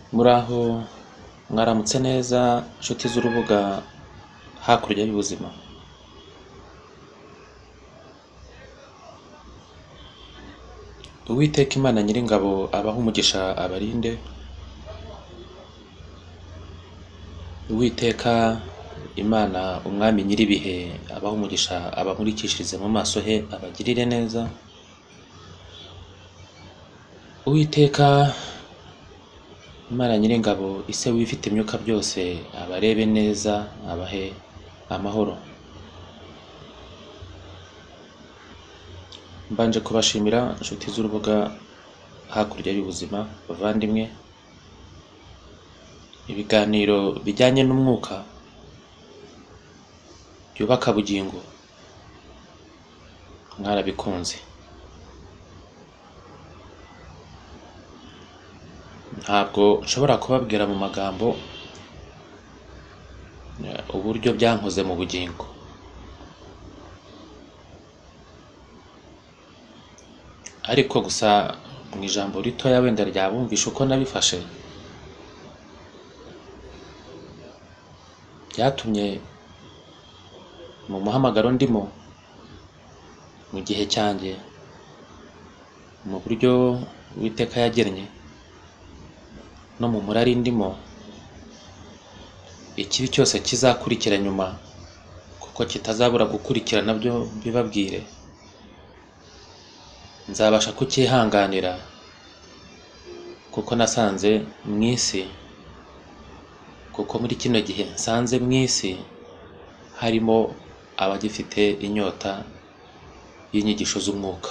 Muraho mwaramutse neza nshuti z'urubuga hakurya y'ubuzima. Uwiteka Imana Nyiringabo abaho umugisha abarinde. Uwiteka Imana Umwami Nyiribihe abaho umugisha abamurikishirize mu maso he abagirire neza. Uwiteka Imana Nyiringabo ise wifite imyuka byose abarebe neza abahe amahoro. Mbanje kubashimira inshuti z'urubuga hakurya y'ubuzima bavandimwe. Ibiganiro bijyanye n'umwuka byubaka bugingo mwarabikunze. Ntabwo nshobora kubabwira mu magambo uburyo byankoze mu bugingo, ariko gusa mu ijambo ritoya wenda ryabumvisha uko nabifashe, byatumye mu muhamagaro ndimo mu gihe cyanjye, mu buryo Uwiteka yagennye no mu murari ndimo, ikibi cyose kizakurikira nyuma, kuko kitazabura gukurikira nabyo bibabwire, nzabasha kucyihanganira kuko nasanze mu isi, kuko muri kino gihe nsanze mu isi harimo abagifite inyota y'inyigisho z'umwuka.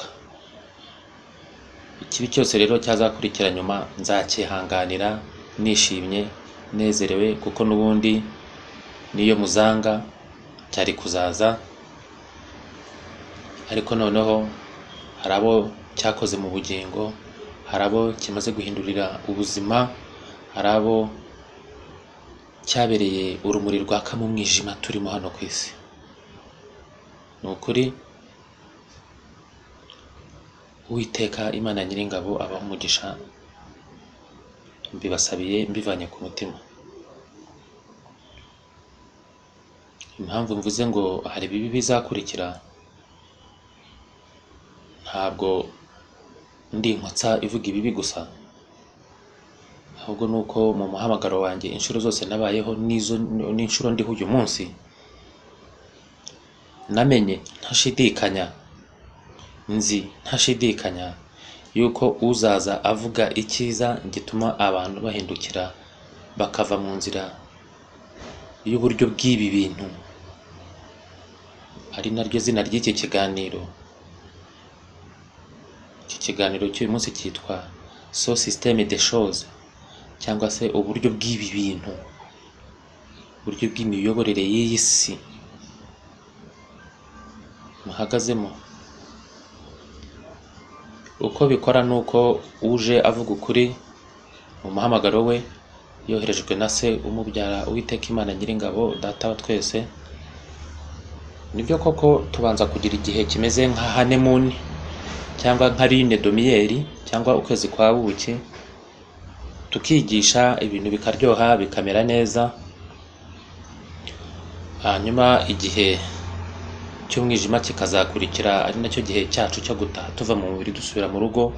Ikibi cyose rero cyazakurikira nyuma nzacyihanganira nishimye nezerewe, kuko n'ubundi niyo muzanga cyari kuzaza, ariko noneho hari abo cyakoze mu bugingo, hari abo kimaze guhindurira ubuzima, hari abo cyabereye urumuri rwaka mu mwijima turimo hano ku isi. Ni ukuri Uwiteka Imana Nyiringabo abaho umugisha, mbibasabiye mbivanye ku mutima. Impamvu mvuze ngo hari bibi bizakurikira, ntabwo ndi inkotsa ivuga ibibi gusa, ahubwo nuko mu muhamagaro wanjye inshuro zose nabayeho n'inshuro ndiho uyu munsi, namenye ntashidikanya, nzi ntashidikanya yuko uzaza avuga icyiza gituma abantu bahindukira bakava mu nzira y'uburyo bw'ibi bintu, ari naryo zina ry'iki kiganiro. Iki kiganiro cy'uyu munsi cyitwa so systeme des choses, cyangwa se uburyo bw'ibi bintu, uburyo bw'imiyoborere y'iyi si muhagazemo. Uko bikora nuko uje avuga ukuri mu muhamagaro we, yoherejwe na se umubyara Uwiteka Imana Nyiringabo data wa twese. Nibyo koko tubanza kugira igihe kimeze nka honeymoon cyangwa nka lune de miel cyangwa ukwezi kwa buki, tukigisha ibintu bikaryoha bikamera neza, hanyuma igihe cy'umwijima kikazakurikira, ari nacyo gihe cyacu cyo gutaha tuva mu mubiri dusubira mu rugo.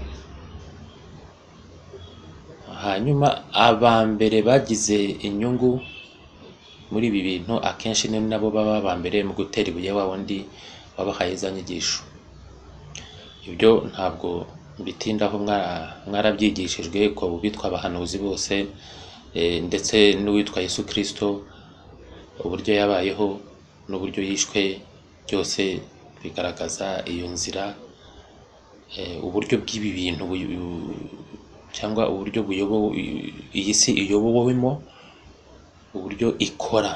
Hanyuma abambere bagize inyungu muri ibi bintu akenshi ni nabo baba abambere mu gutera ibuye wa wundi wabahaye za nyigisho. Ibyo ntabwo bitindaho, mwarabyigishijwe ko bitwa abahanuzi bose, ndetse n'uwitwa Yesu Kristo, uburyo yabayeho n'uburyo yishwe, byose bigaragaza iyo nzira, uburyo bw'ibi bintu cyangwa uburyo iyi si iyobowemo, uburyo ikora.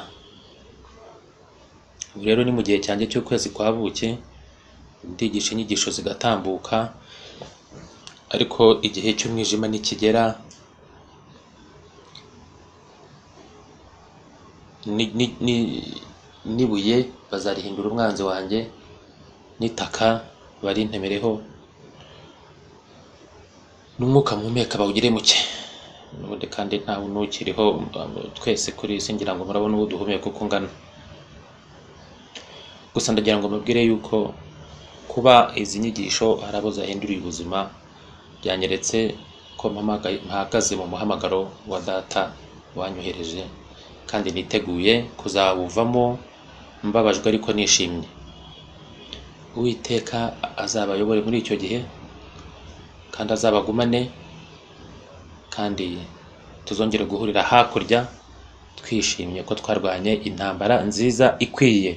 Ubu rero ni mu gihe cyanjye cy'ukwezi kwa buki, ndigisha inyigisho zigatambuka, ariko igihe cy'umwijima nikigera, n'ibuye bazarihindura umwanzi wanjye, n'itaka barintemereho, n'umwuka muhumeka bawugire muke. n'ubundi kandi ntawe nukiriho, twese kuri isi ngira ngo murabona uwo duhumeka uko ungana. Gusa ndagira ngo mubwire yuko kuba izi nyigisho hari abo zahinduriye ubuzima, byanyeretse ko mpagaze mu muhamagaro wa data wanyohereje, kandi niteguye kuzawuvamo mbabajwe ariko nishimye. Uwiteka azabayobore muri icyo gihe kandi azabagumane, kandi tuzongere guhurira hakurya twishimye ko twarwanye intambara nziza ikwiye.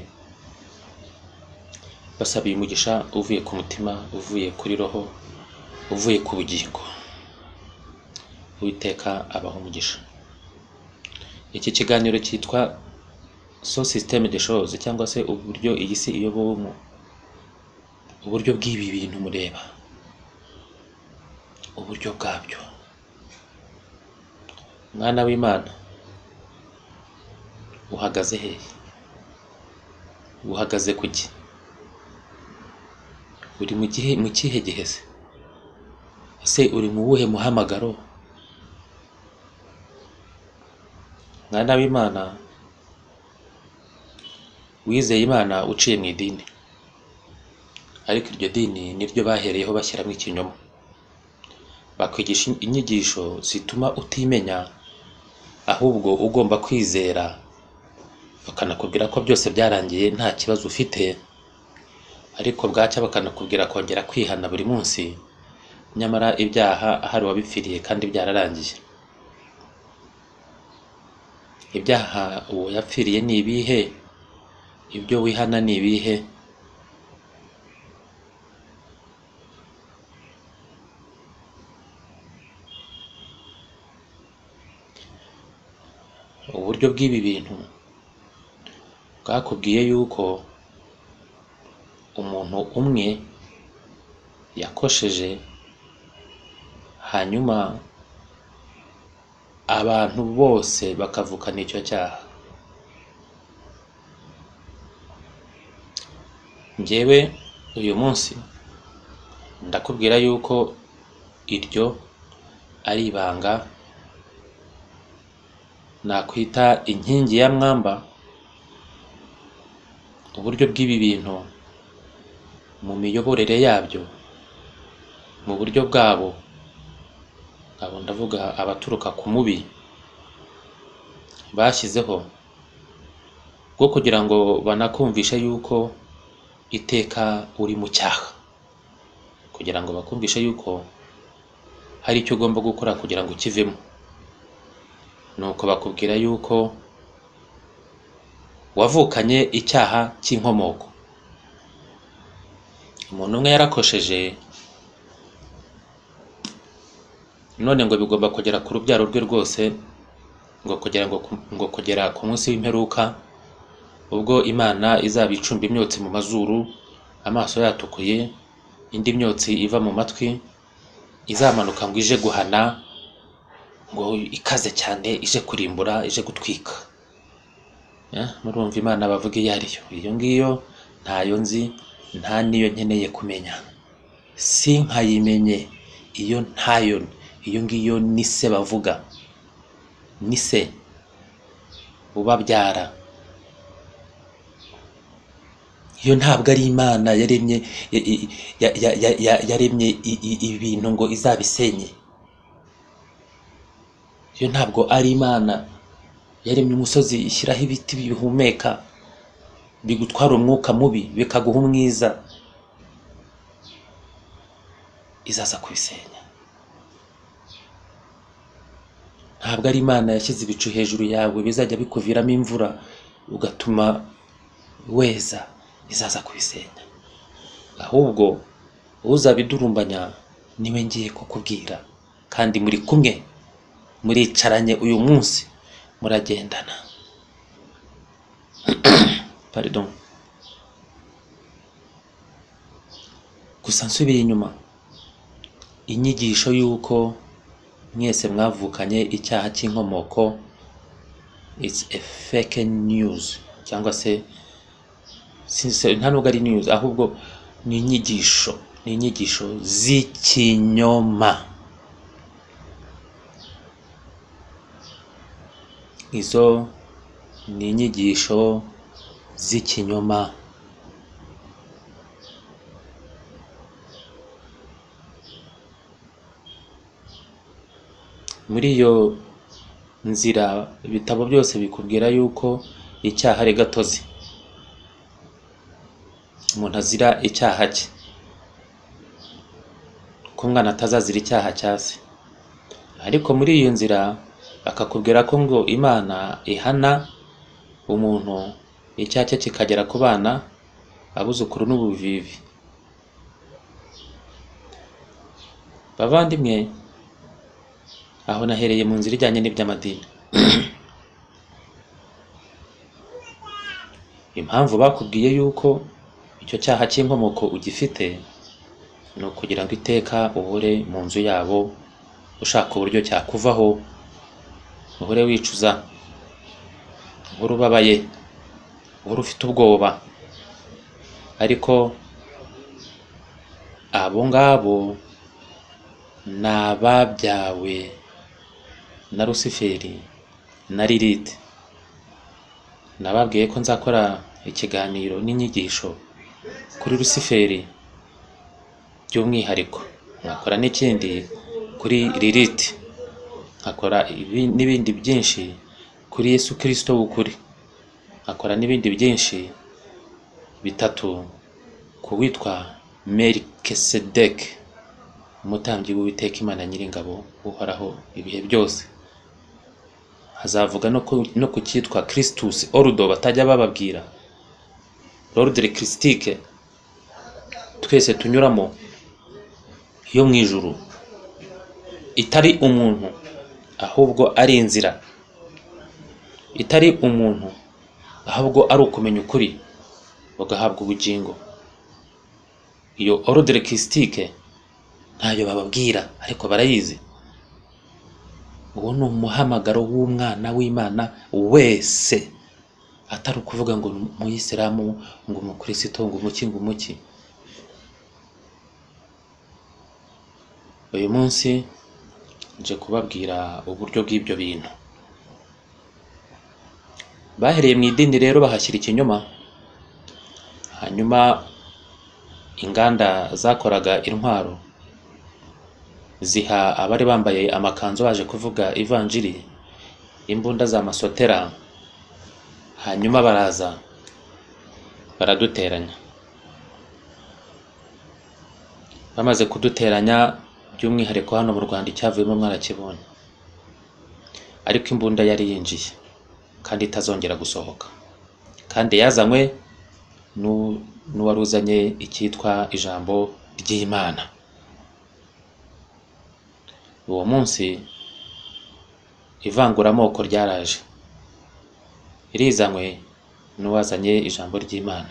Basabiye umugisha uvuye ku mutima, uvuye kuri roho, uvuye ku bugingo. Uwiteka abaho umugisha. Iki kiganiro cyitwa so système des choses, cyangwa se uburyo iyi si iyobowemo, uburyo bw'ibi bintu mureba, uburyo bwabyo. Mwana w'Imana, uhagaze hehe? Uhagaze kuki? Uri mu kihe gihe se? Ese uri mu wuhe muhamagaro? Mwana w'Imana, wizeye Imana uciye mu idini, ariko iryo dini niryo bahereyeho bashyiramo ikinyoma. Bakwigisha inyigisho zituma utimenya, ahubwo ugomba kwizera, bakanakubwira ko byose byarangiye nta kibazo ufite, ariko bwacya bakanakubwira kongera kwihana buri munsi, nyamara ibyaha hari wabipfiriye kandi byararangiye. Ibyaha uwo yapfiriye ni ibihe? Ibyo wihana ni ibihe? Uburyo bw'ibi bintu bwakubwiye yuko umuntu umwe yakosheje, hanyuma abantu bose bakavukana icyo cyaha. Njyewe uyu munsi ndakubwira yuko iryo ari ibanga nakwita inkingi ya mwamba. Uburyo bw'ibi bintu mu miyoborere yabyo, mu buryo bwabo, abo ndavuga abaturuka ku mubi, bashyizeho bwo kugira ngo banakumvishe yuko iteka uri mu cyaha, kugira ngo bakumvishe yuko hari icyo ugomba gukora kugira ngo ukivemo. Nuko bakubwira yuko wavukanye icyaha cy'inkomoko. Umuntu umwe yarakosheje, none ngo bigomba kugera ku rubyaro rwe rwose, ngo kugera ku munsi w'imperuka, ubwo Imana izaba icumba imyotsi mu mazuru, amaso yatukuye, indi myotsi iva mu matwi, izamanuka ngo ije guhana, ngo ikaze cyane, ije kurimbura, ije gutwika. Murumva Imana bavuga iyo ariyo? Iyo ngiyo ntayo nzi, nta niyo nkeneye kumenya, si nkayimenye. Iyo ntayo, iyo ngiyo ni se bavuga, ni se ubabyara. Iyo ntabwo ari Imana yaremye ibintu ngo izabisenye. Iyo ntabwo ari Imana yaremye umusozi ishyiraho ibiti bihumeka, bigutwara umwuka mubi bikaguha umwiza, izaza kubisenya. Ntabwo ari Imana yashyize ibicu hejuru yawe bizajya bikuviramo imvura ugatuma weza, izaza kubisenya. Ahubwo uzabidurumbanya niwe ngiye kukubwira, kandi muri kumwe, muricaranye uyu munsi, muragendana. Pardon. Gusa nsubiye inyuma, inyigisho yuko mwese mwavukanye icyaha cy'inkomoko, it's a fake news, cyangwa se nta nubwo ari news, ahubwo ni inyigisho z'ikinyoma. izo ni inyigisho z'ikinyoma. Muri iyo nzira ibitabo byose bikubwira yuko icyaha ari gatozi, umuntu azira icyaha cye, ko umwana atazazira icyaha cya se. Ariko muri iyo nzira bakakubwira ko ngo Imana ihana umuntu icyaha cye kikagera ku bana, abuzukuru n'ubuvivi. Bavandimwe, aho nahereye mu nzira ijyanye n'iby'amadini. Impamvu bakubwiye yuko icyo cyaha cy'inkomoko ugifite ni ukugira ngo iteka uhore mu nzu yabo ushaka uburyo cyakuvaho, uhore wicuza, uhore ubabaye, uhore ufite ubwoba. Ariko abo ngabo ni ababyawe na Rusiferi na Lilith. Nababwiye ko nzakora ikiganiro n'inyigisho kuri Rusiferi by'umwihariko, nkakora n'ikindi kuri Lilith, nkakora n'ibindi byinshi kuri Yesu Kristo w'ukuri, nkakora n'ibindi byinshi bitatu ku witwa Melkisedeki, umutambyi w'Uwiteka Imana Nyiringabo uhoraho ibihe byose. Hazavuga no ku cyitwa Christus Ordo batajya bababwira, l'ordre christique twese tunyuramo yo mu ijuru, itari umuntu ahubwo ari inzira, itari umuntu ahubwo ari ukumenya ukuri bagahabwa ubugingo. Iyo ordre christique ntayo bababwira ariko barayizi. Uwo ni umuhamagaro w'umwana w'Imana wese, atari ukuvuga ngo umuyisilamu, ngo umukristo, ngo umuki. Uyu munsi nje kubabwira uburyo bw'ibyo bintu. Bahereye mu idini rero bahashyira ikinyoma, hanyuma inganda zakoraga intwaro ziha abari bambaye amakanzu baje kuvuga ivanjiri imbunda za masotera, hanyuma baraza baraduteranya. Bamaze kuduteranya, by'umwihariko hano mu Rwanda icyavuyemo mwarakibonye, ariko imbunda yari yinjiye kandi itazongera gusohoka, kandi yazanywe n'uwaruzanye icyitwa ijambo ry'Imana. Uwo munsi ivanguramoko ryaraje, rizanywe n'uwazanye ijambo ry'Imana.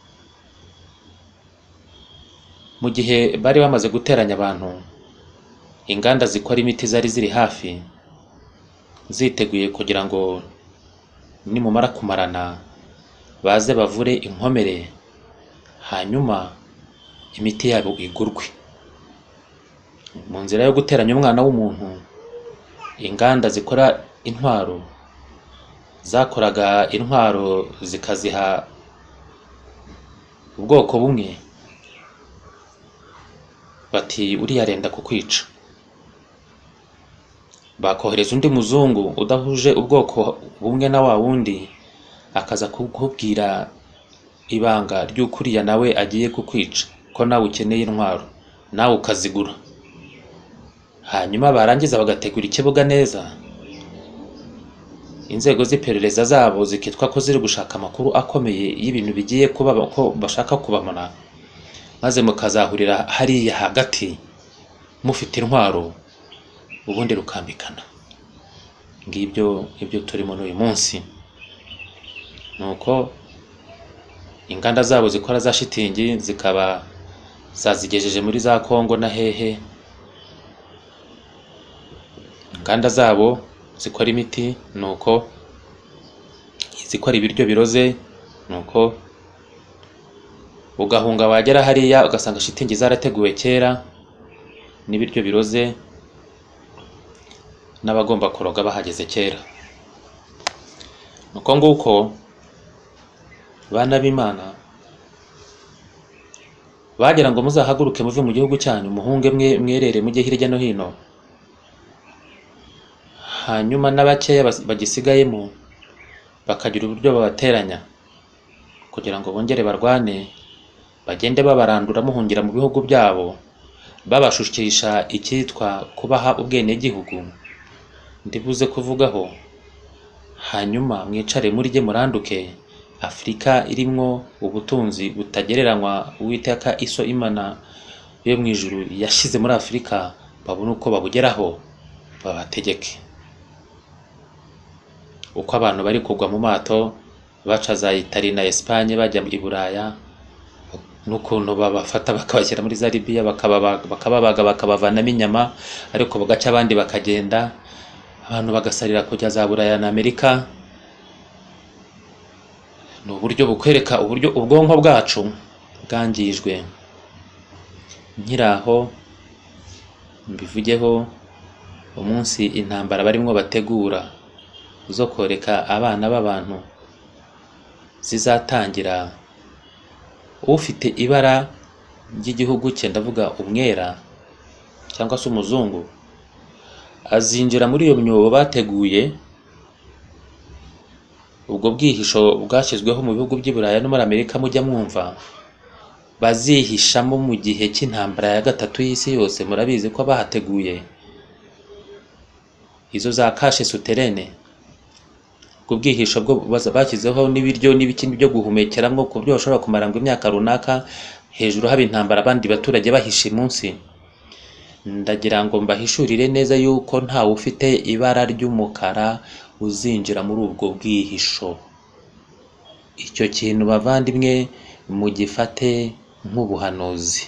Mu gihe bari bamaze guteranya abantu, inganda zikora imiti zari ziri hafi, ziteguye kugira ngo nimumara kumarana baze bavure inkomere, hanyuma imiti yabo igurwe. Mu nzira yo guteranya umwana w'umuntu, inganda zikora intwaro zakoraga intwaro zikaziha ubwoko bumwe, bati uriya arenda kukwica. Bakohereza undi muzungu udahuje ubwoko bumwe na wa wundi, akaza kukubwira ibanga ry'ukuriya nawe agiye kukwica, ko nawe ukeneye intwaro nawe ukazigura. Hanyuma barangiza bagategura ikibuga neza, inzego z'iperereza zabo zikitwa ko ziri gushaka amakuru akomeye y'ibintu bigiye kuba, ko bashaka kubamana, maze mukazahurira hariya hagati mufite intwaro, ubundi rukambikana. Ngibyo ibyo turimo n'uyu munsi. Nuko inganda zabo zikora za shitingi zikaba zazigejeje muri za Kongo na hehe, inganda zabo zikora imiti, nuko zikora ibiryo biroze, nuko ugahunga wagera hariya ugasanga shitingi zarateguwe kera n'ibiryo biroze, n'abagomba kuroga bahageze kera. uko nguko bana b'Imana bagira ngo muzahaguruke muve mu gihugu cyanyu muhunge mwerere mujye hirya no hino, hanyuma n'abakeya bagisigayemo bakagira uburyo babateranya kugira ngo bongere barwane, bagende babarandura muhungira mu bihugu byabo, babashukisha icyitwa kubaha ubwenegihugu ndibuze kuvugaho, hanyuma mwicare murye muranduke. Afurika irimwo ubutunzi butagereranywa Uwiteka Iso Imana yo mu ijuru yashyize muri Afurika, babone uko babugeraho babategeke. Uko abantu bari kugwa mu mato baca za Italy na Espagne bajya i Buraya, n'ukuntu babafata bakabashyira muri za Libya bakababaga bakabavanamo inyama, ariko bagaca abandi bakagenda, abantu bagasalira kujya za Buraya na Amerika. Ni uburyo bukwereka uburyo ubwonko bwacu bwangijwe. Nkiraho mbivugeho, umunsi intambara barimwo bategura zo koreka abana b'abantu zizatangira, ufite ibara ry'igihugu cye, ndavuga umwera cyangwa se umuzungu, azinjira muri iyo myobo bateguye. Ubwo bwihisho bwashyizweho mu bihugu by'i Buraya no muri Amerika mujya mwumva, bazihishamo mu gihe cy'intambara ya gatatu y'isi yose. Murabizi ko bahateguye izo za kashe suterene, ubwo bwihisho bwo bashyizeho n'ibiryo n'ibikindi byo guhumekeramo ku buryo bashobora kumara ngo imyaka runaka hejuru haba intambara, abandi baturage bahishe munsi. Ndagira ngo mbahishurire neza yuko ntawe ufite ibara ry'umukara uzinjira muri ubwo bwihisho. Icyo kintu bavandimwe mugifate nk'ubuhanuzi.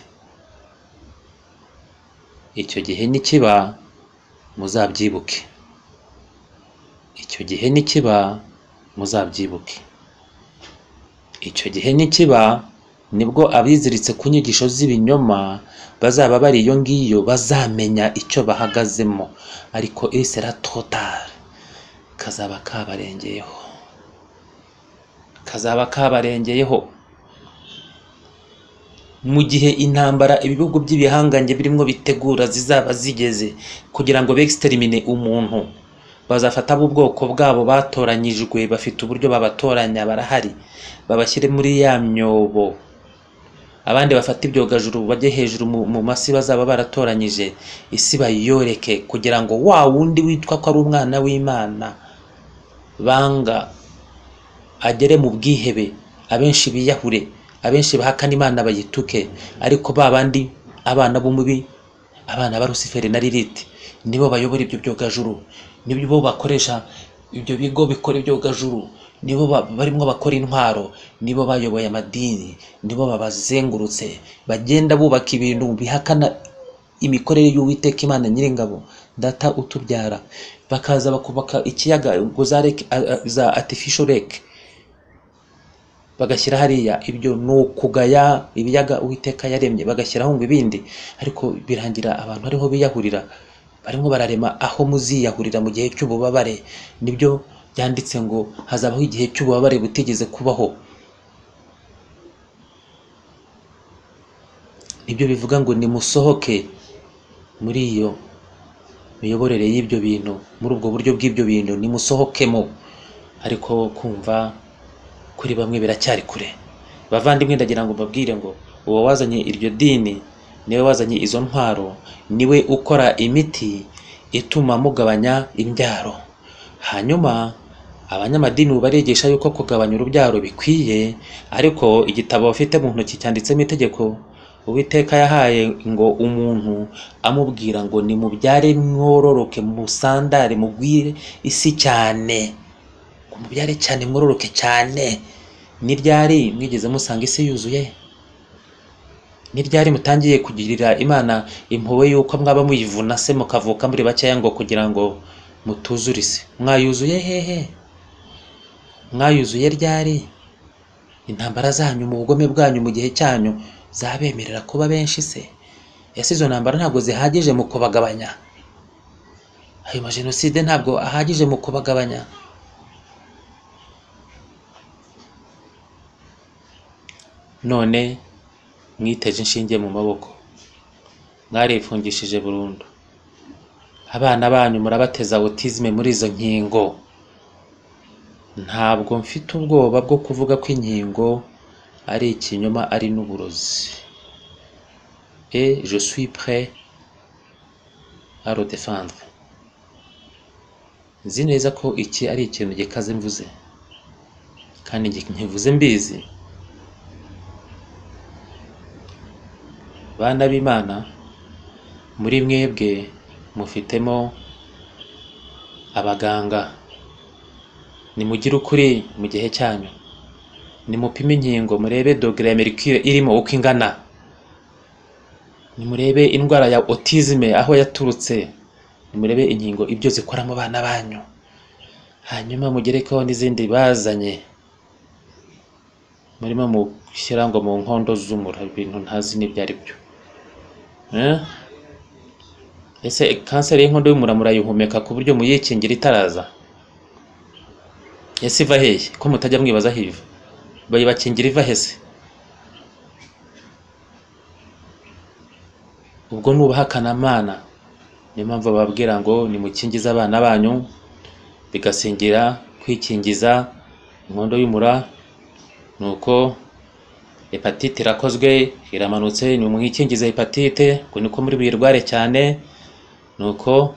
Icyo gihe nikiba muzabyibuke, icyo gihe nikiba muzabyibuke. Icyo gihe nikiba nibwo abiziritse ku nyigisho z'ibinyoma bazaba bari iyo ngiyo, bazamenya icyo bahagazemo, ariko isera total kazaba kabarengeyeho, kazaba kabarengeyeho. Mu gihe intambara ibihugu by'ibihangange birimo bitegura zizaba zigeze kugira ngo bextermine umuntu, bazafata ubwoko bwabo batoranyijwe, bafite uburyo babatoranya, barahari, babashyire muri ya myobo. Abandi bafata ibyogajuru bajye hejuru mu masi bazaba baratoranyije, isi bayoreke kugira ngo wa wundi witwa ko ari umwana w'Imana banga agere mu bwihebe, abenshi biyahure, abenshi bahakana Imana bayituke. Ariko babandi abana b'umubi, abana ba Luciferi na Lilith, nibo bayobora ibyo byogajuru, nibo bakoresha ibyo bigo bikora ibyogajuru, nibo barimo bakora intwaro, nibo bayoboye amadini, nibo babazengurutse, bagenda bubaka ibintu bihakana imikorere y'Uwiteka Imana Nyiringabo, Data utubyara. Bakaza bakubaka ikiyaga ngo za artificial lake bagashyira hariya. Ibyo nukugaya ibiyaga Uwiteka yaremye, bagashyiraho ngo ibindi, ariko birangira abantu ariho biyahurira, barimo bararema aho muziyahurira mu gihe cy'ububabare. Nibyo byanditse ngo hazabaho igihe cy'ububabare butigeze kubaho. Nibyo bivuga ngo nimusohoke muri iyo miyoborere y'ibyo bintu, muri ubwo buryo bw'ibyo bintu nimusohokemo. Ariko kumva kuri bamwe biracyari kure. Bavandimwe, ndagira ngo mbabwire ngo uwo wazanye iryo dini, niwe wazanye izo ntwaro, niwe ukora imiti ituma mugabanya imbyaro. Hanyuma abanyamadini barigisha yuko kugabanya urubyaro bikwiye, ariko igitabo bafite mu ntoki cyanditsemo itegeko Uwiteka yahaye ngo umuntu amubwira ngo nimubyare mwororoke, musandare, mugwire isi cyane, ngo mubyare cyane mwororoke cyane. Ni ryari mwigeze musanga isi yuzuye? Ni ryari mutangiye kugirira Imana impuhwe yuko mwaba muyivuna se mukavuka muri bakeya ngo kugira ngo mutuzure isi? Mwayuzuye hehe? Mwayuzuye ryari? Intambara zanyu mu bugome bwanyu mu gihe cyanyu zabemerera kuba benshi se? Ese izo ntambara ntabwo zihagije mu kubagabanya? Ayo majenoside ntabwo ahagije mu kubagabanya? none mwiteje inshinge mu maboko, mwarifungishije burundu, abana banyu murabateza autisme muri izo nkingo. Ntabwo mfite ubwoba bwo kuvuga ko inkingo ari ikinyoma, ari n'uburozi. Et je suis prêt à le défendre. Nzi neza ko iki ari ikintu gikaze mvuze, kandi nkivuze mbizi. Bana b'Imana, muri mwebwe mufitemo abaganga. Nimugire ukuri mu gihe cyanyu, nimupime inkingo, murebe dogere ya mercure irimo uko ingana, nimurebe indwara ya autisme aho yaturutse, nimurebe inkingo ibyo zikora mu bana banyu, hanyuma mugerekeho n'izindi bazanye murimo mushyira ngo mu nkondo z'umura, ibintu ntazi n'ibyo ari byo. Ese kanseri y'inkondo y'umura murayihumeka ku buryo muyikingira itaraza? Ese iva hehe ko mutajya mwibaza hiva? Bayibakingira iva hese? Ubwo nubahakana Mana, niyo mpamvu bababwira ngo nimukingize abana banyu, bigasingira kwikingiza inkondo y'umura. Nuko hepatite irakozwe, iramanutse, ni mwikingize hepatite, ngo niko muri buyirware cyane. Nuko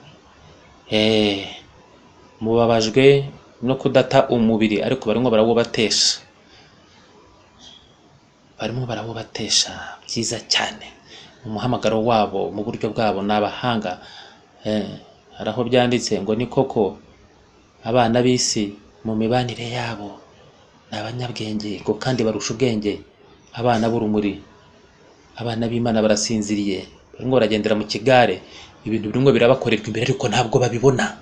mubabajwe no kudata umubiri, ariko barimo barawubatesha, byiza cyane. Umuhamagaro wabo mu buryo bwabo n'abahanga. Hari aho byanditse ngo ni koko abana b'isi mu mibanire yabo ni abanyabwenge, ngo kandi barusha ubwenge abana b'urumuri. Abana b'Imana barasinziriye, barimo baragendera mu kigare, ibintu birimo birabakorerwa imbere ariko ntabwo babibona.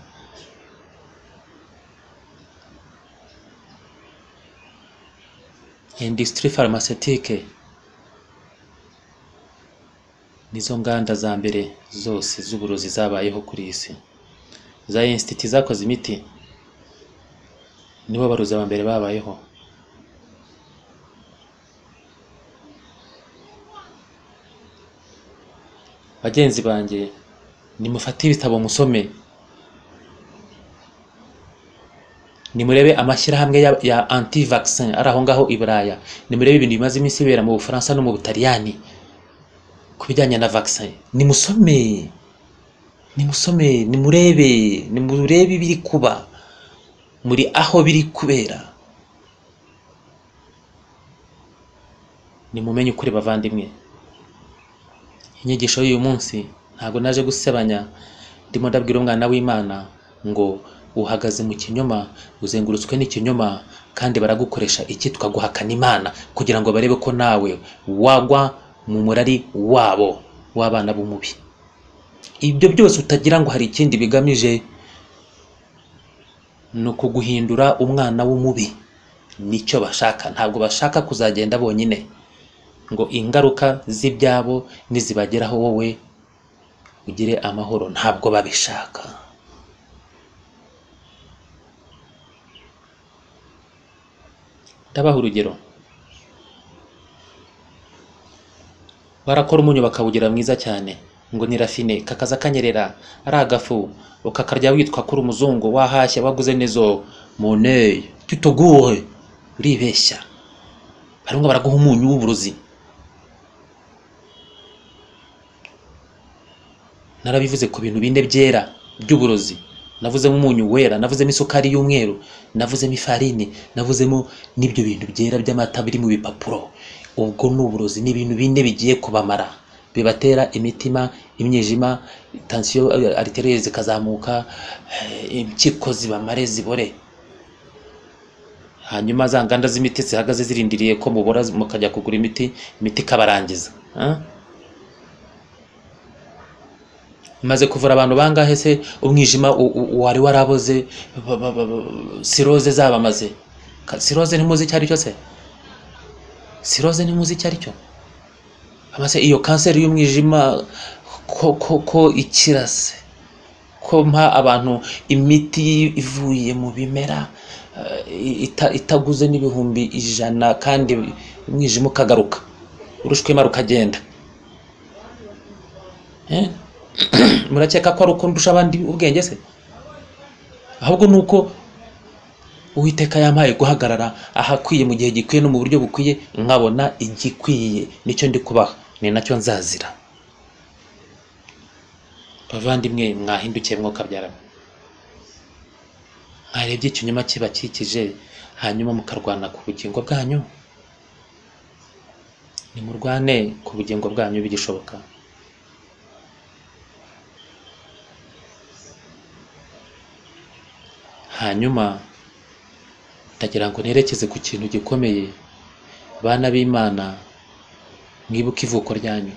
Industrie pharmaceutique nizo nganda za mbere zose z'uburozi zabayeho kuri isi. Za institut zakoze imiti nibo barozi ba mbere babayeho. Bagenzi banjye, nimufate ibitabo musome, nimurebe amashyirahamwe ya anti-vaccin ari aho ngaho i Buraya, nimurebe ibintu bimaze iminsi bibera mu Bufaransa no mu Butaliyani ku bijyanye na vaccin. Nimusome, nimurebe ibiri kuba, muri aho biri kubera. Nimumenye ukuri bavandimwe. Inyigisho y'uyu munsi ntabwo naje gusebanya, ndimo ndabwira umwana w'Imana ngo uhagaze mu kinyoma, uzengurutswe n'ikinyoma, kandi baragukoresha icyitwa guhakana Imana kugira ngo barebe ko nawe wagwa mu murari wabo w'abana b'umubi. Ibyo byose utagira ngo hari ikindi bigamije, no kuguhindura umwana w'umubi. Nicyo bashaka, ntabwo bashaka kuzagenda bonyine ngo ingaruka z'ibyabo nizibageraho wowe ugire amahoro. Ntabwo babishaka. Ndabaha urugero. Barakora umunyu bakawugira mwiza cyane, ngo ni rafine, kakaza kanyerera, ari agafu, ukakarya witwa kuri umuzungu, wahashye waguze nezo money, tutogure, uribeshya. Barimo baraguha umunyu w'uburozi. Narabivuze ku bintu binde byera by'uburozi. Navuzemo umunyu wera, navuzemo isukari y'umweru, navuzemo ifarini, navuzemo n'ibyo bintu byera by'amata biri mu bipapuro. Ubwo n'uburozi n'ibintu binde bigiye kubamara, bibatera imitima, imyijima, tension arterielle zikazamuka, impyiko zibamare zibore. Hanyuma za nganda z'imiti zihagaze zirindiriye ko mubora mukajya kugura imiti kabarangiza. Maze kuvura abantu bangahe se umwijima wari waraboze, cirrhose zabamaze. Cirrhose ntimuzi icyo ari cyo se? Cirrhose ntimuzi icyo ari cyo? Amase iyo kanseri y'umwijima ko ikirase, ko mpa abantu imiti ivuye mu bimera itaguze n'ibihumbi 100 kandi umwijima ukagaruka urushwima rukagenda. Murakeka ko ari uko ndusha abandi ubwenge se? Ahubwo nuko Uwiteka yampaye guhagarara ahakwiye mu gihe gikwiye no mu buryo bukwiye, nkabona igikwiye nicyo ndi kubaha, ni nacyo nzazira. Bavandimwe mwahindukiye mwokabyarana, mwarebye ikinyoma kibakikije hanyuma mukarwana ku bugingo bwanyu. Nimurwane ku bugingo bwanyu bigishoboka. Hanyuma ndagira ngo nerekeze ku kintu gikomeye. Bana b'Imana, mwibuke ivuko ryanyu.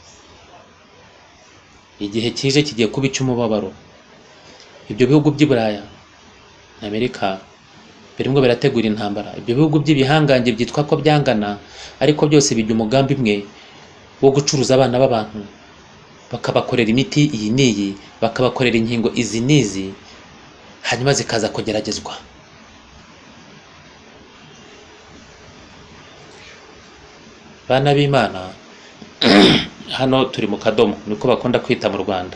Igihe kije kigiye kuba icy'umubabaro. Ibyo bihugu by'i Buraya na Amerika birimo birategura intambara. Ibyo bihugu by'ibihangange byitwa ko byangana, ariko byose bijya umugambi umwe wo gucuruza abana b'abantu, bakabakorera imiti iyi n'iyi, bakabakorera inkingo izi n'izi, hanyuma zikaza kugeragezwa. Bana b'Imana, hano turi mu kadomo, niko bakunda kwita mu Rwanda.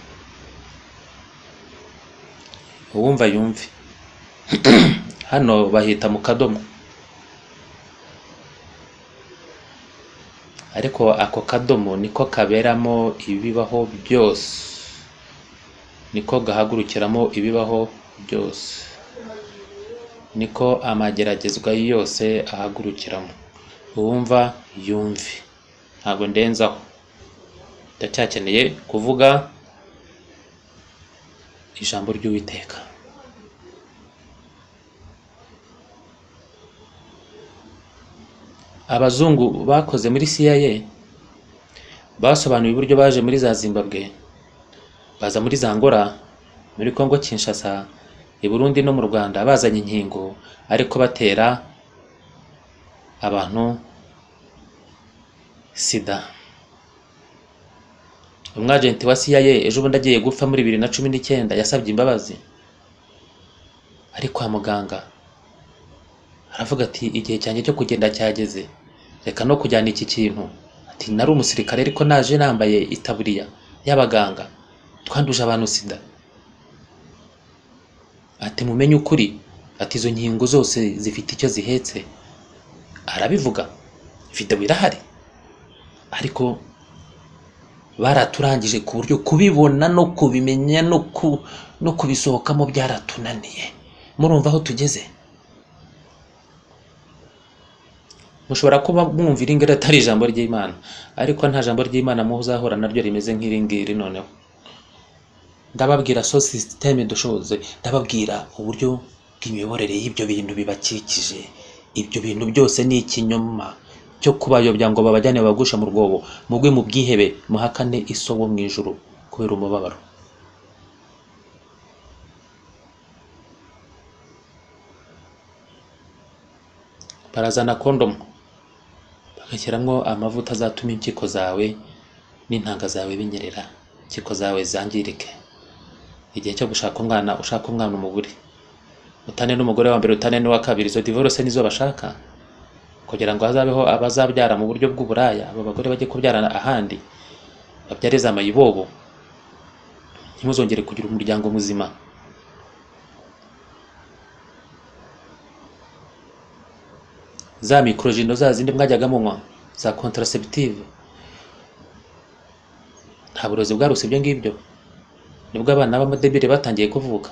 Uwumva yumve. Hano bahita mu kadomo, ariko ako kadomo niko kaberamo ibibaho byose, niko gahagurukiramo ibibaho byose, niko amageragezwa yose ahagurukiramo. Uwumva yumve, ntabwo ndenzaho. Ndacyakeneye kuvuga ijambo ry'Uwiteka. Abazungu bakoze muri CIA basobanuye uburyo baje muri za Zimbabwe, baza muri za Angola, muri Congo Kinshasa, i Burundi no mu Rwanda, bazanye inkingo ariko batera abantu sida. Umwagenti wa CIA ejo bundi agiye gupfa muri 2019 yasabye imbabazi, ari kwa muganga aravuga ati igihe cyanjye cyo kugenda cyageze, reka no kujyana iki kintu. Ati nari umusirikare ariko naje nambaye itaburiya y'abaganga, twanduje abantu sida. Ati mumenye ukuri, ati izo nkingo zose zifite icyo zihetse. Arabivuga, video irahari, ariko baraturangije ku buryo kubibona no kubimenya no kubisohokamo byaratunaniye. Murumva aho tugeze? Mushobora kuba mwumvira ingero atari ijambo ry'Imana, ariko nta jambo ry'Imana muzahora naryo rimeze nk'iringiri. Noneho ndababwira so systeme dushoze, ndababwira uburyo bw'imiyoborere y'ibyo bintu bibakikije. Ibyo bintu byose ni ikinyoma cyo kubayobya ngo babajyane bagusha mu rwobo, mugwe mu bwihebe, muhakane isobo mu ijuru kubera umubabaro. Barazana kondomu, bagashyiramo amavuta azatuma impyiko zawe n'intanga zawe binyerera, impyiko zawe zangirike. Igihe cyo gushaka umwana, ushaka umwana umugore, utane n'umugore wa mbere, utane n'uwa kabiri. Izo divorce nizo bashaka kugira ngo hazabeho abazabyara mu buryo bw'uburaya. Abo bagore bajye kubyarana ahandi, babyareza amayibobo, ntimuzongere kugira umuryango muzima. Za microgino za zindi mwajyaga munywa, za contraceptive, nta burozi bwaruse ibyo ngibyo. Nibwo abana b'amadebire batangiye kuvuka.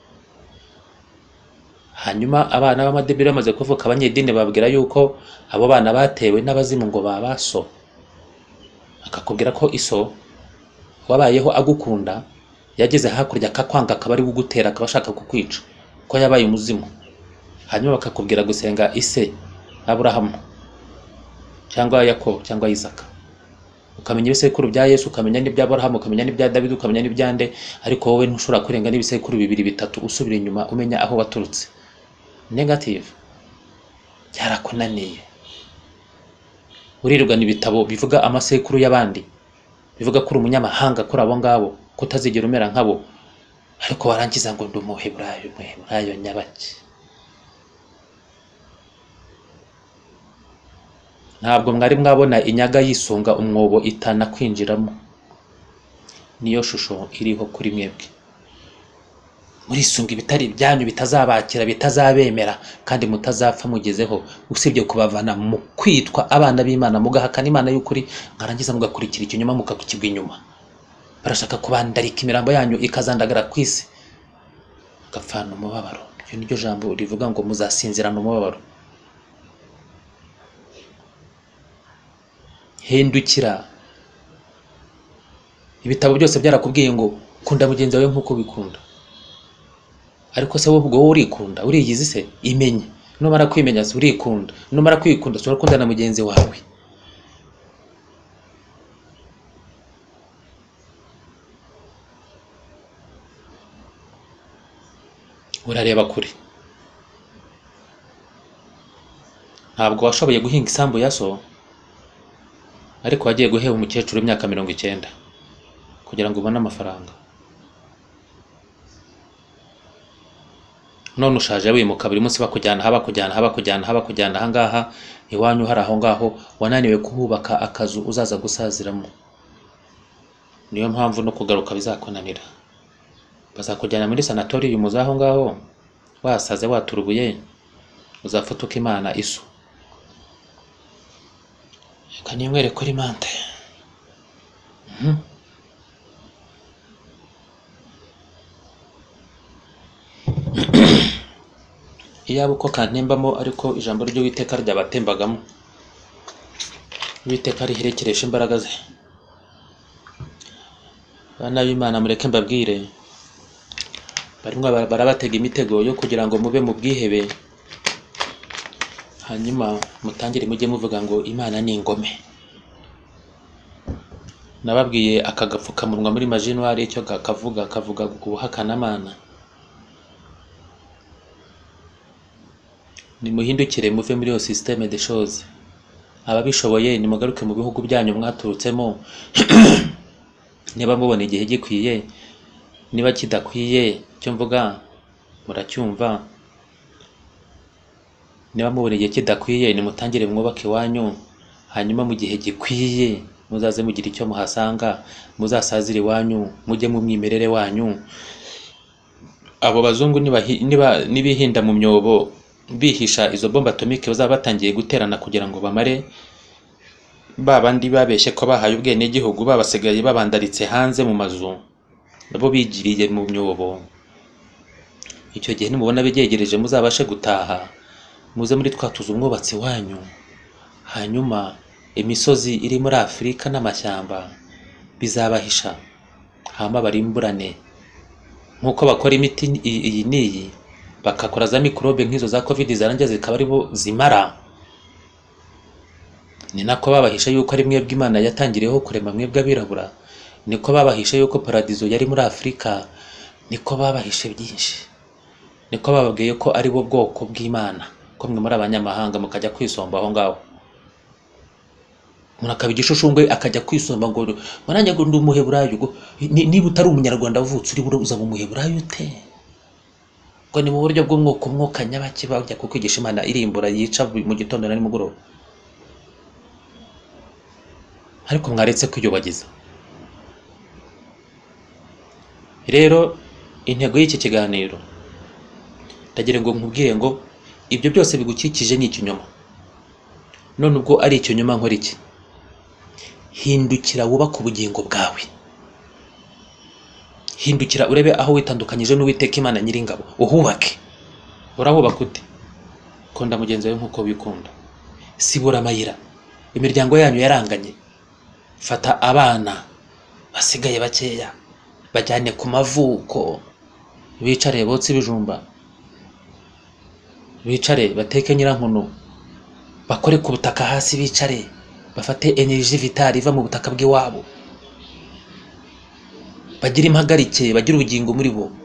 Hanyuma abana b'amadebire bamaze kuvuka, abanyedini babwira yuko abo bana batewe n'abazimu ngo babaso. Akakubwira ko iso wabayeho agukunda, yageze hakurya akakwanga, akaba ari gugutera, akaba ashaka kukwica, ko yabaye umuzimu. Hanyuma bakakubwira gusenga ise Aburahamu cyangwa Yakobo cyangwa Isaka, ukamenya ibisekuru bya Yesu, ukamenya n'ibya Aburahamu, ukamenya n'ibya David, ukamenya n'ibyande, ariko wowe ntushobora kurenga n'ibisekuru 2-3 usubira inyuma umenya aho waturutse. Negative. Byarakunaniye. Urirugana ibitabo bivuga amasekuru y'abandi, bivuga ko uri umunyamahanga kuri abo ngabo, kutazigera umera nkabo, ariko warangiza ngo ndi umuheburayo nyabaki. ntabwo mwari mwabona inyaga yisunga umwobo itana kwinjiramo. Niyo shusho iriho kuri mwebwe. Murisunga ibitari byanyu bitazabakira, bitazabemera, kandi mutazapfa mugezeho, usibye kubavana mu kwitwa abana b'Imana, mugahakana Imana y'ukuri, ngarangiza mugakurikira ikinyoma mukakibwa inyuma. Barashaka kubandarika imirambo yanyu ikazandagara ku isi, gapfana umubabaro. Iyo niryo jambo rivuga ngo muzasinzirana umubabaro. Hindukira. Ibitabo byose byarakubwiye ngo kunda mugenzi wawe nk'uko wikunda. Ariko se wowe ubwo urikunda, uriyizi se? Imenye. Numara kwimenya se urikunda. Numara kwikunda se urakunda na mugenzi wawe. Urareba kure. Ntabwo washoboye guhinga isambu ya so, ariko wagiye guheba umukecuru w'imyaka 90 kugira ngo ubone amafaranga. None ushaje wimuka buri munsi bakujyana ahangaha iwanyu hari aho ngaho, wananiwe kuhubaka akazu uzaza gusaziramo. Niyo mpamvu no kugaruka bizakunanira. Bazakujyana muri sanatorium uzaho ngaho, wasaze waturubuye, uzafutuka Imana iso. Kanimwere kuri mante. Iyaba uko kantembamo ariko ijambo ry'Uwiteka ryabatembagamo. Uwiteka riherekeresha imbaraga ze. Bana b'Imana mureke mbabwire, barimwe barabatega imitego yo kugira ngo mube mu bwihebe, hanyuma mutangire mujye muvuga ngo Imana ni ingome. Nababwiye akagapfukamunwa muri Majinwari icyo kavuga guhakana Imana. Nimuhindukire muve muri yo systeme de choses. Ababishoboye nimugaruke mu bihugu byanyu mwaturutsemo. Niba mubona igihe gikwiye, niba kidakwiye cyo mvuga muracyumva. Niba mubona igihe kidakwiye nimutangire mwubake iwanyu, hanyuma mu gihe gikwiye muzaze mugira icyo muhasanga, muzasazire iwanyu, mujye mu mwimerere wanyu. Abo bazungu nibihinda mu myobo bihisha izo bomba atomike bazaba batangiye guterana kugira ngo bamare babandi babeshye ko bahaye ubwene gihugu, babasigaye babandaritse hanze mu mazu, nabo bigiriye mu myobo. Icyo gihe nimubona bigegereje muzabashe gutaha, muze muri twatuza umwubatsi wanyu, hanyuma imisozi iri muri Afrika n'amashyamba bizabahisha, hama barimburane nkuko bakora imiti iyi niyi, bakakora za mikrobe nk'izo za covid zarangiza zikaba ari bo zimara. Ni nako babahisha yuko ari mwebwe Imana yatangiriyeho kurema mwebwe abirabura, niko babahisha yuko paradizo yari muri Afrika, niko babahishe byinshi, niko bababwiye ko ari bo bwoko bw'Imana, ko mwe muri abanyamahanga mukajya kwisomba aho ngaho. Munakaba igishushumbwe akajya kwisomba ngo mananye ngo ndi umuheburayo. Niba utari umunyarwanda uvutse uri uza mu muheburayo ute? Ngo ni mu buryo bw'umwuka umwuka nyabaki bajya kukwigisha Imana irimbura yica mu gitondo na nimugoroba. Ariko mwaretse kwiyubagiza. Rero intego y'iki kiganiro ndagira ngo nkubwire ngo ibyo byose bigukikije ni ikinyoma. None ubwo ari ikinyoma nkora iki? Hindukira wubaka ubugingo bwawe. Hindukira urebe aho witandukanyije n'Uwiteka Imana Nyiringabo, uhubake. Urahubaka ute? Kunda mugenzi wawe nkuko wikunda. Sibura amayira. Imiryango yanyu yaranganye. Fata abana basigaye bakeya, bajyane ku mavuko, bicare botse ibijumba, bicare bateke nyirankono, bakore ku butaka hasi, bicare bafate energy vitale iva mu butaka bw'iwabo, bagira impagarike, bagira ubugingo muri bo.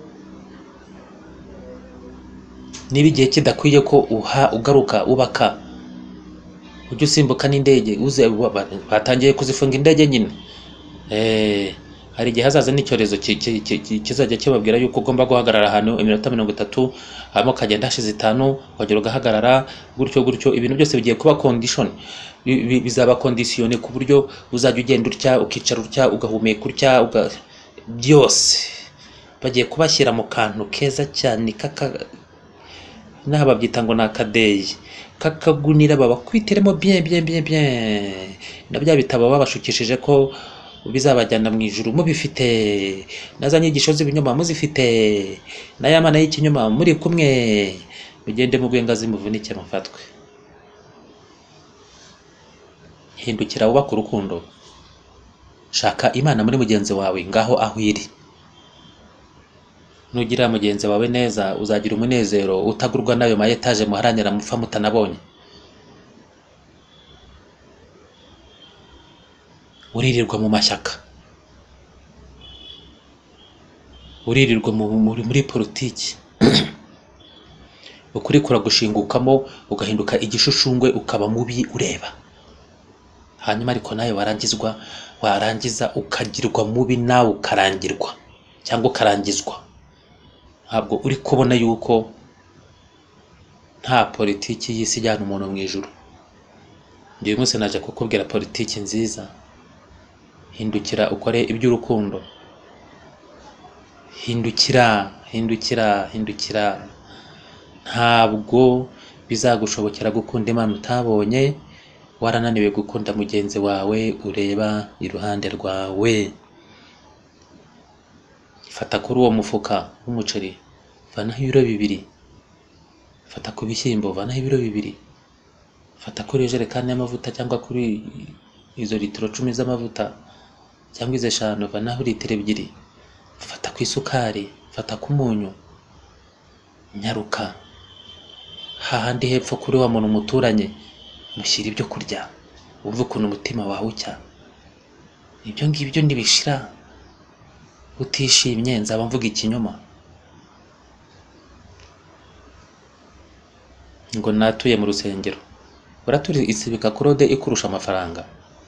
Niba igihe kidakwiye ko ugaruka ubaka, ujye usimbuka n'indege, batangiye kuzifunga indege nyine. hari igihe hazaza n'icyorezo kizajya kibabwira yuko ugomba guhagarara ahantu iminota 30, hama ukagenda hashize 5 wagera ugahagarara gutyo ibintu byose bigiye kuba condition, bizaba condition ku buryo uzajya ugenda utya ukicara utya ugahumeka utya byose bagiye kubashyira mu kantu keza cyane naha babyita ngo nakadeyi kakagunira babakwiteremo bien na bya bitabo babashukishije ko bizabajyana mu ijuru mubifite, naza nyigisho z'ibinyoma muzifite, na yamana y'ikinyoma muri kumwe, mugende mugwengazi muvunike mufatwe. Hindukira wubaka urukundo, shaka Imana muri mugenzi wawe ngaho aho iri. Nugira mugenzi wawe neza uzagira umunezero utagurwa nayo ma etaje muharanira mupfa mutanabonye. Uririrwa mu mashyaka, uririrwa muri politiki, ukuri kuragushingukamo ugahinduka igishushushungwe ukaba mubi ureba, hanyuma ariko nawe warangiza ukagirwa mubi nawe ukarangirwa cyangwa ukarangizwa. Ntabwo uri kubona yuko nta politiki y'isi ijyana umuntu mu ijuru. Ngiye munsi naje kukubwira politiki nziza. Hindukira ukore iby'urukundo, hindukira. Ntabwo bizagushobokera gukunda Imana utabonye warananiwe gukunda mugenzi wawe ureba iruhande rwawe. Fata kuri uwo mufuka w'umuceri vanaho ibiro 2, fata ku bishyimbo vanaho ibiro 2, fata kuri jerekani y'amavuta cyangwa kuri izo litiro 10 z'amavuta cyangwa izo 5 vanaho litiro 2, fata ku isukari, fata ku munyu, nyaruka hahandi hepfo kuri wa muntu muturanye mushyira ibyo kurya, wumve ukuntu umutima wawe ucya. Ibyo ngibyo nibishira utishimye nzaba mvuga ikinyoma ngo natuye mu rusengero. Uraturi isibika kurode ikurusha amafaranga.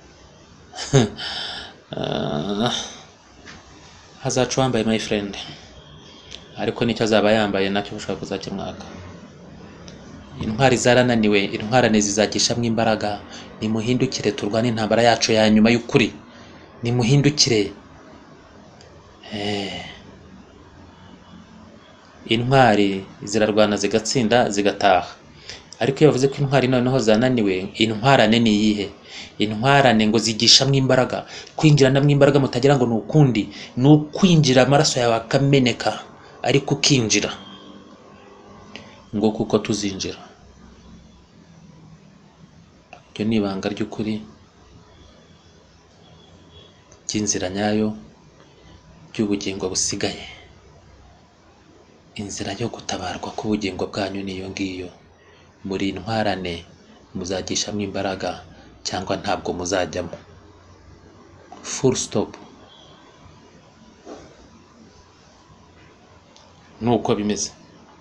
Hazacu wambaye my friend, ariko nicyo azaba yambaye nacyo ushaka kuzakimwaka. Intwari zarananiwe, intwarane zizagishamwe imbaraga. Nimuhindukire turwane intambara yacu ya nyuma y'ukuri. Nimuhindukire. Intwari zirarwana zigatsinda zigataha, ariko iyo bavuze ko intwari noneho zananiwe, intwarane ni iyihe? Intwarane ngo zigishamwe imbaraga, kwinjiranamo imbaraga mutagira ngo nukundi, nukwinjira amaraso yawe akameneka, ariko ukinjira ngo kuko tuzinjira. Iryo ni ibanga ry'ukuri cy'inzira nyayo y'ubugingo busigaye. Inzira yo gutabarwa k'ubugingo bwanyu niyo ngiyo. Muri intwarane muzagishamwe imbaraga cyangwa ntabwo muzajyamo. Full stop. Nuko bimeze.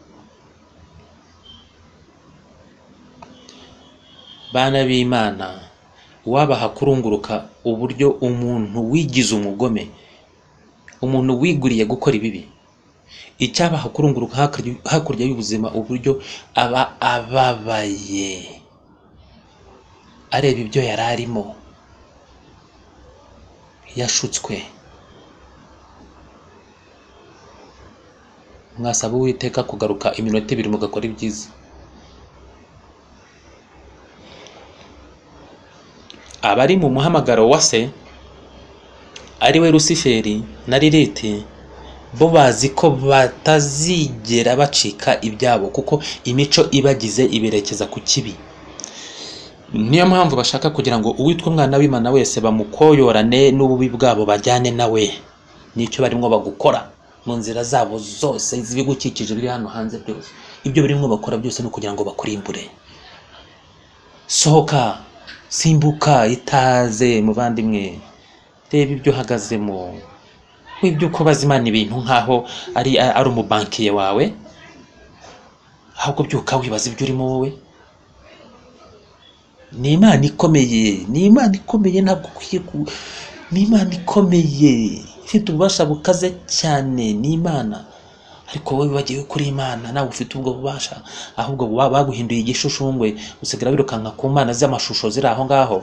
Bana b'Imana, wabaha kurunguruka uburyo umuntu wigize umugome, umuntu wiguriye gukora ibibi, icyabaha kurunguruka hakurya y'ubuzima uburyo aba ababaye areba ibyo yari arimo, yashutswe. Mwasaba Uwiteka kugaruka iminota 2 mugakora ibyiza. Abari mu muhamagaro wa se ari we Rusiferi na Lilith, bo bazi ko batazigera bacika ibyabo kuko imico ibagize iberekeza ku kibi. Niyo mpamvu bashaka kugira ngo uwitwa umwana w'Imana wese bamukoyorane n'ububi bwabo bajyane nawe. Nicyo barimo bagukora mu nzira zabo zose zibigukikije biri hano hanze byose. Ibyo birimo bakora byose no kugira ngo bakurimbure. Sohoka, simbuka, itaze muvandimwe. Reba ibyo uhagazemo. Wibyo kubaza Imana ibintu nkaho ari umubankiye wawe, ahubwo byuka wibaza ibyo urimo wowe. Ni Imana ikomeye, ni Imana ikomeye, ntabwo ukwiye ni Imana ikomeye. ufite ububasha bukaze cyane n'Imana, ariko wowe bagiye kuri Imana nawe ufite ubwo bubasha, ahubwo baguhinduye igishushushungwe usigara wirukanka ku mana z'amashusho ziri aho ngaho.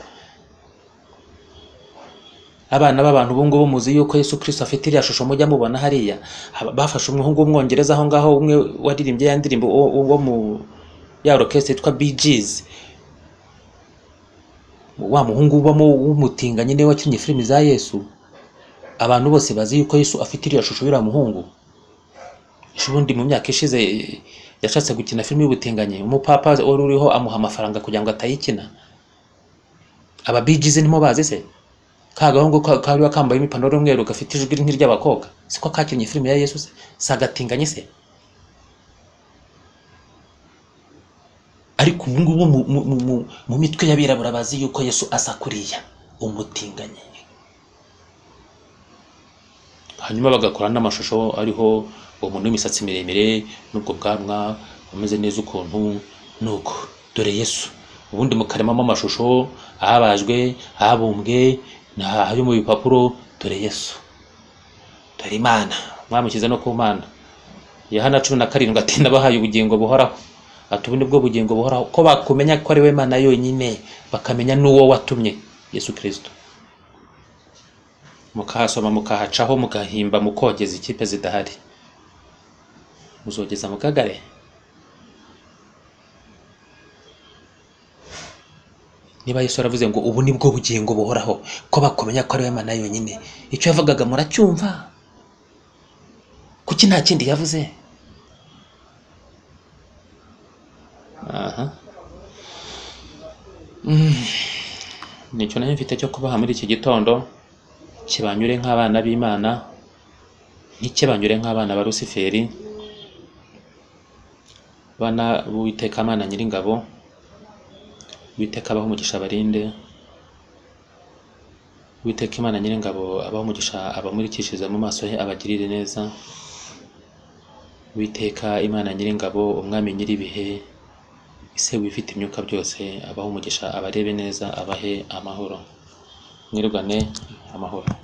Abana b'abantu ubu ngubu muzi yuko Yesu Kristo afite iriya shusho mujya mubona hariya. Bafashe umuhungu w'umwongereza aho ngaho, umwe waririmbye ya ndirimbo wo mu ya orchestre yitwa BGs, wa muhungu ubamo w'umutinganyi niwe wakinnye filimi za Yesu. Abantu bose bazi yuko Yesu afite iriya shusho y'uriya muhungu. Ubundi mu myaka ishize yashatse gukina filimi y'ubutinganyi, umupapa wari uriho amuha amafaranga kugira ngo atayikina. Aba BGs nimo bazi se? Kagahungu kari wakambaye imipantaro y'umweru gafite ijwi nk'iry'abakobwa, siko kakinnye filimi ya Yesu se? Sagatinganye se? Ariko ubu ngubu mu mitwe y'abirabura bazi yuko Yesu asa kuriya umutinganye. Hanyuma bagakora n'amashusho ariho umuntu w'imisatsi miremire n'ubwo bwanwa umeze neza ukuntu nuko. Dore Yesu ubundi mukaremamo amashusho ahabajwe, ahabumbwe n'ayo mu bipapuro. Dore Yesu, dore Imana, mwamukize no ku Mana. Yohana 17 ati nabahaye ubugingo buhoraho, ati ubu nibwo bugingo buhoraho ko bakumenya ko ari we Mana yonyine, bakamenya n'uwo watumye Yesu Kristo. Mukahasoma mukahacaho mugahimba mukogeza ikipe zidahari, muzogeza mukagare. Niba Yesu aravuze ngo ubu nibwo bugingo buhoraho ko bakumenya ko ari we Mana yonyine, icyo yavugaga muracyumva? Kuki nta kindi yavuze? Nicyo nayo mfite cyo kubaha muri iki gitondo, kibanyure nk'abana b'Imana, ntikibanyure nk'abana ba Rusiferi. Bana b'Uwiteka Mana Nyiringabo, Uwiteka abaho umugisha barinde, Uwiteka Imana Nyiringabo abaho umugisha abamurikishije mu maso he abagirire neza. Uwiteka Imana Nyiringabo umwami nyiribihe, ise wifite imyuka byose abaho umugisha abarebe neza abahe amahoro. Mwirugane amahoro.